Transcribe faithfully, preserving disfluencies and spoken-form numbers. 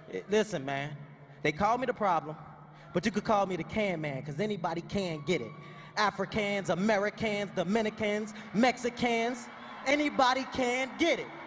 Eh, Listen, man, they call me the problem, but you could call me the can man, because anybody can get it. Africans, Americans, Dominicans, Mexicans, anybody can get it.